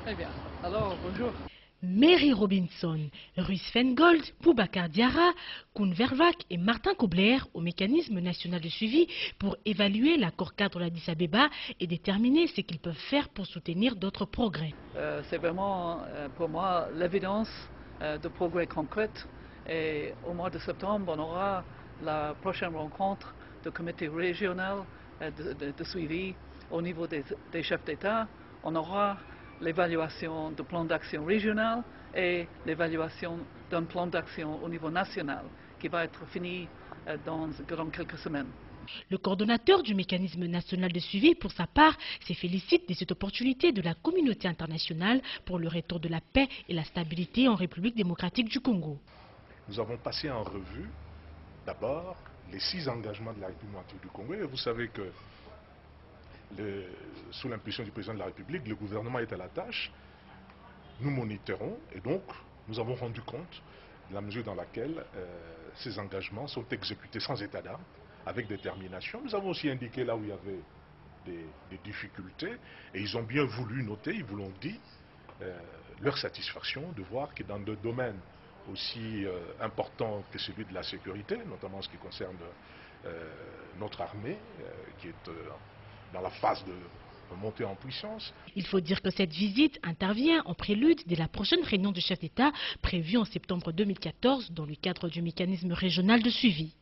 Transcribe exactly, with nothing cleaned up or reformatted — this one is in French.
Très bien. Alors, bonjour. Mary Robinson, Ruiz Fengold, Boubacar Diarra, Koen Vervaak et Martin Kobler au mécanisme national de suivi pour évaluer l'accord cadre d'Addis Abeba et déterminer ce qu'ils peuvent faire pour soutenir d'autres progrès. Euh, C'est vraiment euh, pour moi l'évidence euh, de progrès concrets. Et au mois de septembre, on aura la prochaine rencontre du comité régional euh, de, de, de suivi au niveau des, des chefs d'État. On aura l'évaluation du plan d'action régional et l'évaluation d'un plan d'action au niveau national qui va être fini euh, dans, dans quelques semaines. Le coordonnateur du mécanisme national de suivi, pour sa part, se félicite de cette opportunité de la communauté internationale pour le retour de la paix et la stabilité en République démocratique du Congo. Nous avons passé en revue d'abord les six engagements de la République démocratique du Congo. Et vous savez que le, sous l'impulsion du président de la République, le gouvernement est à la tâche. Nous monitorons et donc nous avons rendu compte de la mesure dans laquelle euh, ces engagements sont exécutés sans état d'âme, avec détermination. Nous avons aussi indiqué là où il y avait des, des difficultés et ils ont bien voulu noter, ils vous l'ont dit, euh, leur satisfaction de voir que dans des domaines aussi euh, importants que celui de la sécurité, notamment en ce qui concerne euh, notre armée, euh, qui est euh, dans la phase de montée en puissance. Il faut dire que cette visite intervient en prélude de la prochaine réunion du chef d'État prévue en septembre deux mille quatorze dans le cadre du mécanisme régional de suivi.